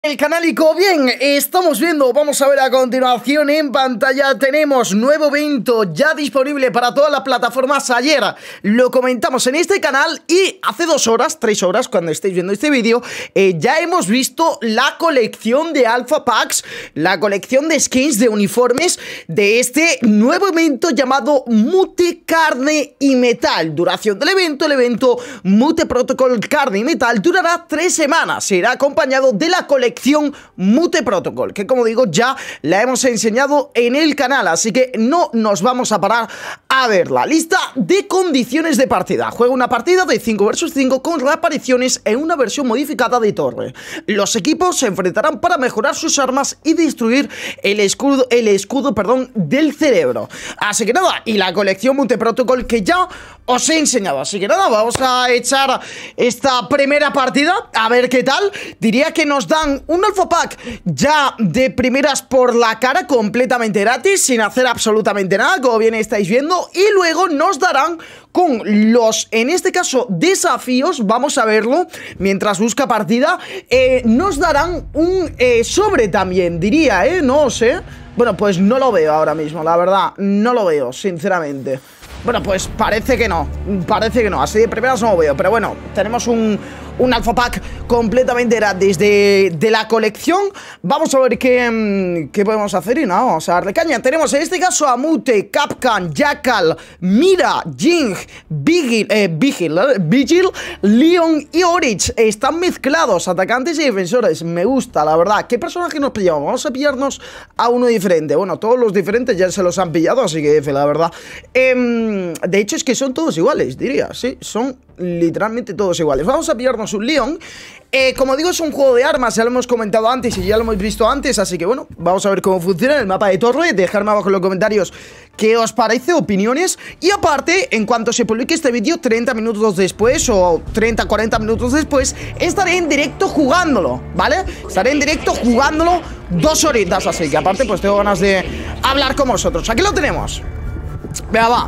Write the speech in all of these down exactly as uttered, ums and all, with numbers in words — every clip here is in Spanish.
El canálico, bien, estamos viendo, vamos a ver a continuación en pantalla, tenemos nuevo evento ya disponible para todas las plataformas. Ayer lo comentamos en este canal y hace dos horas, tres horas, cuando estéis viendo este vídeo, eh, ya hemos visto la colección de Alpha Packs, la colección de skins, de uniformes de este nuevo evento llamado Mute Carne y Metal. Duración del evento, el evento Mute Protocol Carne y Metal durará tres semanas, será acompañado de la colección Mute Protocol, que como digo ya la hemos enseñado en el canal, así que no nos vamos a parar a ver la lista de condiciones de partida. Juega una partida de cinco versus cinco con reapariciones en una versión modificada de torre. Los equipos se enfrentarán para mejorar sus armas y destruir el escudo, el escudo perdón, del cerebro. Así que nada, y la colección Mute Protocol que ya os he enseñado. Así que nada, vamos a echar esta primera partida a ver qué tal. Diría que nos dan un Alpha Pack ya de primeras por la cara, completamente gratis, sin hacer absolutamente nada, como bien estáis viendo. Y luego nos darán con los, en este caso, desafíos, vamos a verlo mientras busca partida, eh, nos darán un eh, sobre también, diría, ¿eh? No sé. Bueno, pues no lo veo ahora mismo, la verdad, no lo veo, sinceramente. Bueno, pues parece que no, parece que no, así de primeras no lo veo, pero bueno, tenemos un, un Alpha Pack completamente gratis de, de la colección. Vamos a ver qué, qué podemos hacer y nada, vamos a darle caña. Tenemos en este caso a Mute, Capcan, Jackal, Mira, Jing, Vigil, eh, Vigil, ¿eh? Vigil, Leon y Oryx. Están mezclados, atacantes y defensores, me gusta, la verdad. ¿Qué personaje nos pillamos? Vamos a pillarnos a uno diferente. Bueno, todos los diferentes ya se los han pillado, así que F, la verdad. Eh... De hecho es que son todos iguales, diría, sí, son literalmente todos iguales. Vamos a pillarnos un Leon. eh, Como digo, es un juego de armas, ya lo hemos comentado antes y ya lo hemos visto antes, así que bueno, vamos a ver cómo funciona el mapa de torre. Dejadme abajo en los comentarios qué os parece, opiniones. Y aparte, en cuanto se publique este vídeo, treinta minutos después o treinta, cuarenta minutos después, estaré en directo jugándolo, ¿vale? Estaré en directo jugándolo dos horitas, así que aparte pues tengo ganas de hablar con vosotros. Aquí lo tenemos. Venga, va.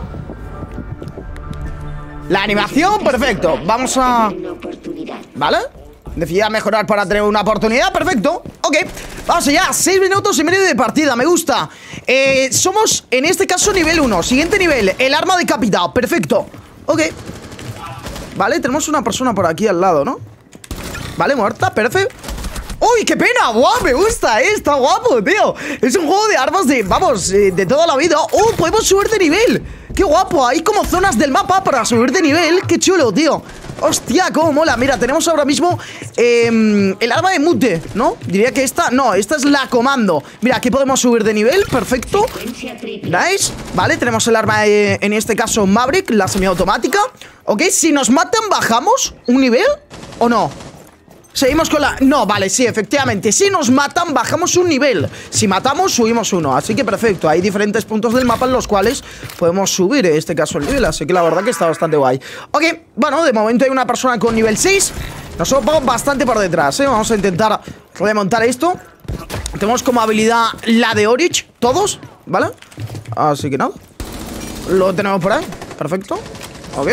La animación, perfecto. Vamos a... ¿Vale? Decía mejorar para tener una oportunidad, perfecto. Ok, vamos allá, seis minutos y medio de partida, me gusta. eh, Somos, en este caso, nivel uno. Siguiente nivel, el arma decapitado, perfecto. Ok. Vale, tenemos una persona por aquí al lado, ¿no? Vale, muerta, perfecto. ¡Uy, qué pena! ¡Guau! Me gusta, ¿eh? Está guapo, tío. Es un juego de armas de, vamos, eh, de toda la vida. ¡Oh! Podemos subir de nivel. ¡Qué guapo! Hay como zonas del mapa para subir de nivel. ¡Qué chulo, tío! ¡Hostia, cómo mola! Mira, tenemos ahora mismo eh, el arma de Mute, ¿no? Diría que esta... No, esta es la comando. Mira, aquí podemos subir de nivel. Perfecto. Nice. Vale, tenemos el arma de, en este caso, Maverick, la semiautomática. Ok, si nos matan, ¿bajamos un nivel o no? Seguimos con la... No, vale, sí, efectivamente. Si nos matan, bajamos un nivel. Si matamos, subimos uno. Así que perfecto. Hay diferentes puntos del mapa en los cuales podemos subir, en este caso, el nivel. Así que la verdad que está bastante guay. Ok, bueno, de momento hay una persona con nivel seis. Nos vamos bastante por detrás, ¿eh? Vamos a intentar remontar esto. Tenemos como habilidad la de Oryx, todos, ¿vale? Así que nada. Lo tenemos por ahí. Perfecto. Ok.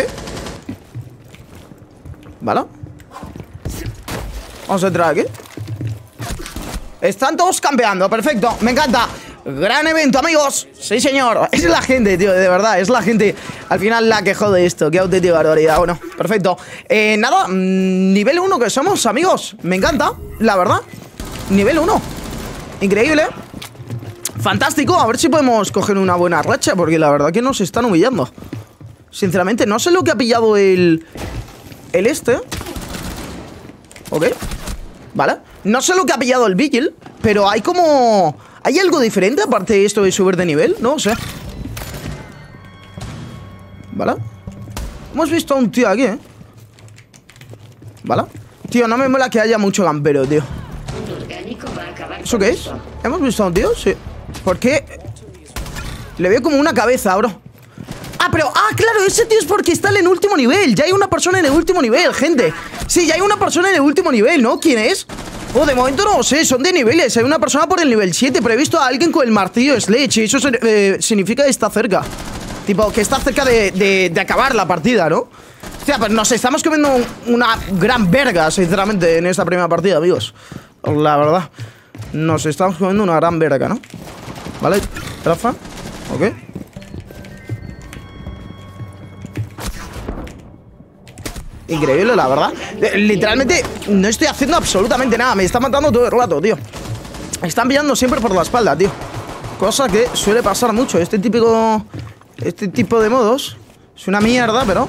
Vale. Vamos a entrar aquí. Están todos campeando, perfecto, me encanta. Gran evento, amigos. Sí, señor, es la gente, tío, de verdad. Es la gente, al final, la que jode esto. Qué auténtica barbaridad, bueno, perfecto. eh, Nada, mmm, nivel uno que somos, amigos. Me encanta, la verdad. Nivel uno, increíble. Fantástico, a ver si podemos coger una buena racha, porque la verdad que nos están humillando. Sinceramente, no sé lo que ha pillado el... El este. Ok. Vale, no sé lo que ha pillado el Vigil, pero hay como... ¿Hay algo diferente aparte de esto de subir de nivel? No sé. Vale. Hemos visto a un tío aquí, ¿eh? Vale. Tío, no me mola que haya mucho campero, tío. ¿Eso qué es? ¿Hemos visto a un tío? Sí. ¿Por qué? Le veo como una cabeza, bro. Ah, pero... Ah, claro, ese tío es porque está en el último nivel. Ya hay una persona en el último nivel, gente. Sí, ya hay una persona en el último nivel, ¿no? ¿Quién es? Oh, de momento no sé, son de niveles. Hay una persona por el nivel siete, pero he visto a alguien con el martillo Sledge. Y eso eh, significa que está cerca. Tipo, que está cerca de, de, de acabar la partida, ¿no? O sea, pues nos estamos comiendo un, una gran verga, sinceramente, en esta primera partida, amigos. La verdad. Nos estamos comiendo una gran verga, ¿no? Vale, trafa. Ok. Increíble, la verdad. Literalmente no estoy haciendo absolutamente nada. Me está matando todo el rato, tío. Me están pillando siempre por la espalda, tío. Cosa que suele pasar mucho. Este típico... Este tipo de modos es una mierda, pero...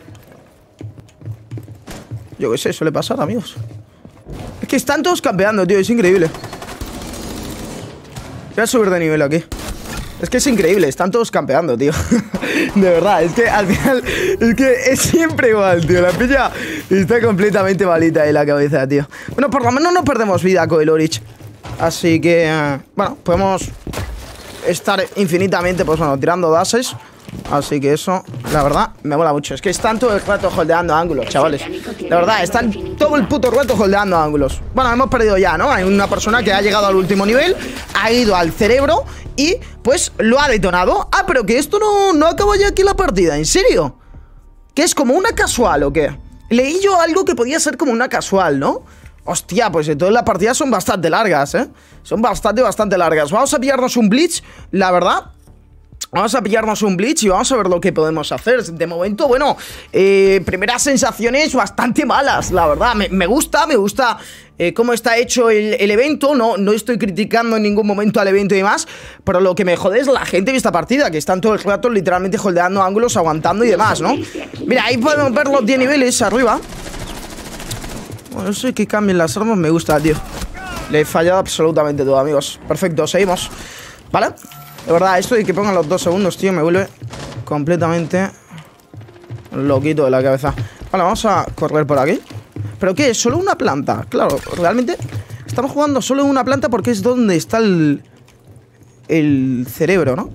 Yo qué sé, suele pasar, amigos. Es que están todos campeando, tío. Es increíble. Voy a subir de nivel aquí. Es que es increíble, están todos campeando, tío. De verdad, es que al final... Es que es siempre igual, tío. La pilla está completamente malita en la cabeza, tío. Bueno, por lo menos no perdemos vida con el Orich. Así que... Uh, bueno, podemos estar infinitamente, pues bueno, tirando dashes. Así que eso, la verdad, me mola mucho. Es que están todo el rato holdeando ángulos, chavales. La verdad, están todo el puto rato holdeando ángulos. Bueno, hemos perdido ya, ¿no? Hay una persona que ha llegado al último nivel, ha ido al cerebro y, pues, lo ha detonado. Ah, pero que esto no, no acaba ya aquí la partida, ¿en serio? ¿Que es como una casual o qué? Leí yo algo que podía ser como una casual, ¿no? Hostia, pues entonces las partidas son bastante largas, ¿eh? Son bastante, bastante largas. Vamos a pillarnos un Blitz, la verdad. Vamos a pillarnos un Blitz y vamos a ver lo que podemos hacer. De momento, bueno, eh, primeras sensaciones bastante malas, la verdad. Me, me gusta, me gusta eh, cómo está hecho el, el evento. No, no estoy criticando en ningún momento al evento y demás, pero lo que me jode es la gente de esta partida, que están todo el rato literalmente holdeando ángulos, aguantando y demás, ¿no? Mira, ahí podemos ver los diez niveles arriba. Bueno, eso que cambien las armas me gusta, tío. Le he fallado absolutamente todo, amigos. Perfecto, seguimos. ¿Vale? De verdad, esto de que pongan los dos segundos, tío, me vuelve completamente loquito de la cabeza. Vale, vamos a correr por aquí. ¿Pero qué? ¿Solo una planta? Claro, realmente estamos jugando solo en una planta porque es donde está el... el cerebro, ¿no?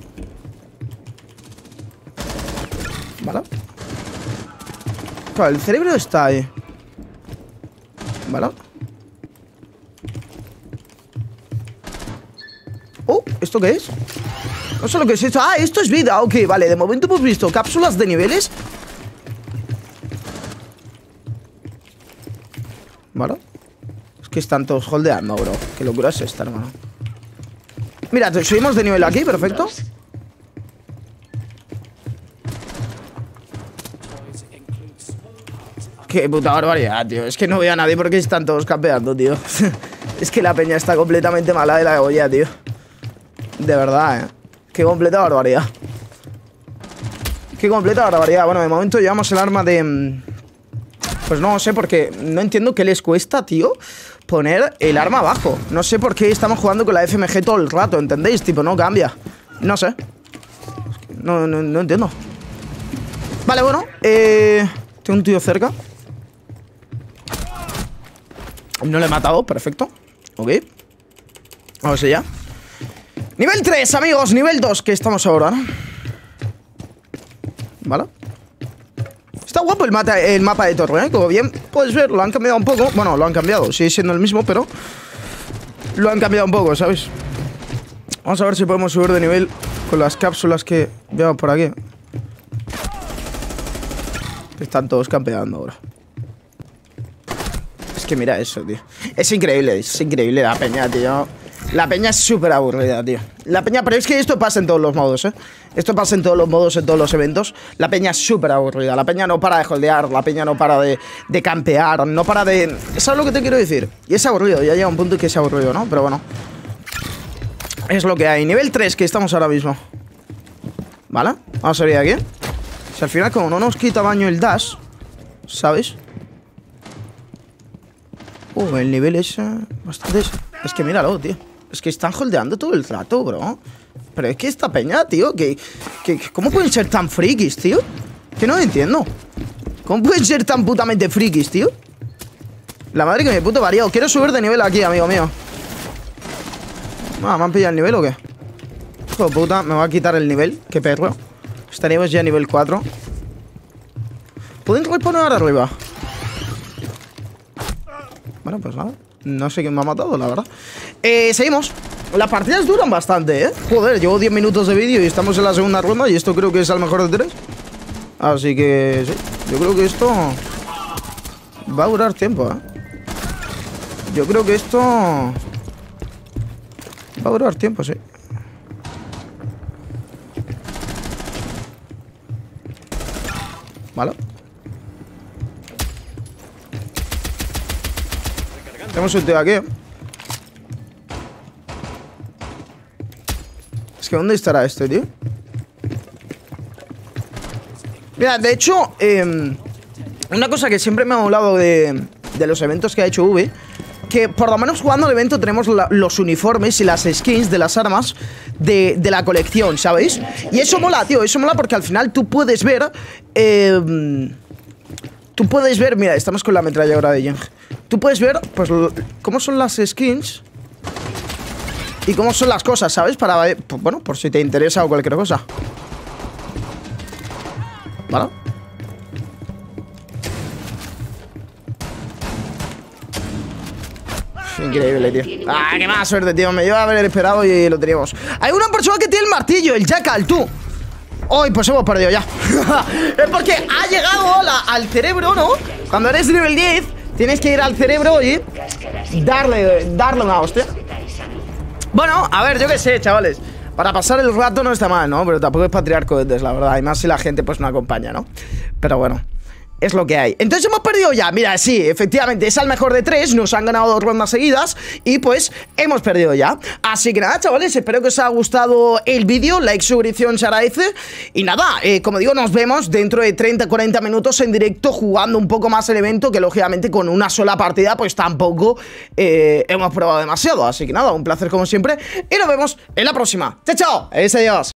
Vale. Claro, el cerebro está ahí. Vale. Oh, ¿esto qué es? No sé lo que es esto. Ah, esto es vida. Ok, vale, de momento hemos visto cápsulas de niveles. Vale. Es que están todos holdeando, bro. Qué locura es esta, hermano. Mira, subimos de nivel aquí, perfecto. Qué puta barbaridad, tío. Es que no veo a nadie porque están todos campeando, tío. Es que la peña está completamente mala de la olla, tío. De verdad, eh. Qué completa barbaridad. Qué completa barbaridad. Bueno, de momento llevamos el arma de... Pues no sé, porque no entiendo qué les cuesta, tío, poner el arma abajo. No sé por qué estamos jugando con la F M G todo el rato, ¿entendéis? Tipo, no cambia. No sé. No, no, no entiendo. Vale, bueno. Eh... Tengo un tío cerca. No le he matado, perfecto. Ok. Vamos allá. Nivel tres, amigos, nivel dos, que estamos ahora, ¿no? Vale. Está guapo el, mata, el mapa de Torre, ¿eh? Como bien puedes ver, lo han cambiado un poco. Bueno, lo han cambiado, sigue siendo el mismo, pero lo han cambiado un poco, ¿sabes? Vamos a ver si podemos subir de nivel con las cápsulas que veo por aquí. Están todos campeando ahora. Es que mira eso, tío. Es increíble, es increíble la peña, tío. La peña es súper aburrida, tío. La peña, pero es que esto pasa en todos los modos, ¿eh? Esto pasa en todos los modos, en todos los eventos. La peña es súper aburrida. La peña no para de holdear, la peña no para de, de campear, no para de... ¿Sabes lo que te quiero decir? Y es aburrido, ya llega un punto que es aburrido, ¿no? Pero bueno. Es lo que hay. Nivel tres que estamos ahora mismo. ¿Vale? Vamos a salir de aquí. Si al final como no nos quita daño el dash, ¿sabes? Uh, el nivel es uh, bastante... Es que míralo, tío. Es que están holdeando todo el rato, bro. Pero es que esta peña, tío, que, que, ¿cómo pueden ser tan frikis, tío? Que no lo entiendo. ¿Cómo pueden ser tan putamente frikis, tío? La madre que me puto variado. Quiero subir de nivel aquí, amigo mío. Ah, ¿me han pillado el nivel o qué? Hijo de puta, me va a quitar el nivel. Qué perro. Estaríamos ya a nivel cuatro. ¿Pueden reponer arriba? Bueno, pues nada. No sé quién me ha matado, la verdad. Eh, seguimos. Las partidas duran bastante, ¿eh? Joder, llevo diez minutos de vídeo y estamos en la segunda ronda. Y esto creo que es al mejor de tres. Así que sí, yo creo que esto va a durar tiempo, ¿eh? Yo creo que esto va a durar tiempo, sí. Vale. Tenemos un tío aquí, ¿eh? Es que ¿dónde estará este, tío? Mira, de hecho, eh, una cosa que siempre me ha hablado de, de los eventos que ha hecho V, que por lo menos jugando al evento tenemos la, los uniformes y las skins de las armas de, de la colección, ¿sabéis? Y eso mola, tío, eso mola porque al final tú puedes ver... Eh, tú puedes ver... Mira, estamos con la ametralladora de Yeng. Tú puedes ver, pues, cómo son las skins y cómo son las cosas, ¿sabes? Para, eh, pues, bueno, por si te interesa o cualquier cosa. ¿Vale? Increíble, tío. Ah, qué mala suerte, tío. Me lleva a haber esperado y lo teníamos. Hay una persona que tiene el martillo, el Jackal, tú. Hoy, pues hemos perdido ya. Es porque ha llegado la, al cerebro, ¿no? Cuando eres nivel diez, tienes que ir al cerebro y darle, darle una hostia. Bueno, a ver, yo qué sé, chavales. Para pasar el rato no está mal, ¿no? Pero tampoco es para tirar cohetes, la verdad. Y más si la gente pues no acompaña, ¿no? Pero bueno, es lo que hay. Entonces hemos perdido ya. Mira, sí, efectivamente, es al mejor de tres. Nos han ganado dos rondas seguidas y pues hemos perdido ya. Así que nada, chavales, espero que os haya gustado el vídeo. Like, suscripción se agradece. Y nada, eh, como digo, nos vemos dentro de treinta a cuarenta minutos en directo jugando un poco más el evento, que lógicamente con una sola partida pues tampoco eh, hemos probado demasiado. Así que nada, un placer como siempre y nos vemos en la próxima. Chao, chao. Adiós, adiós.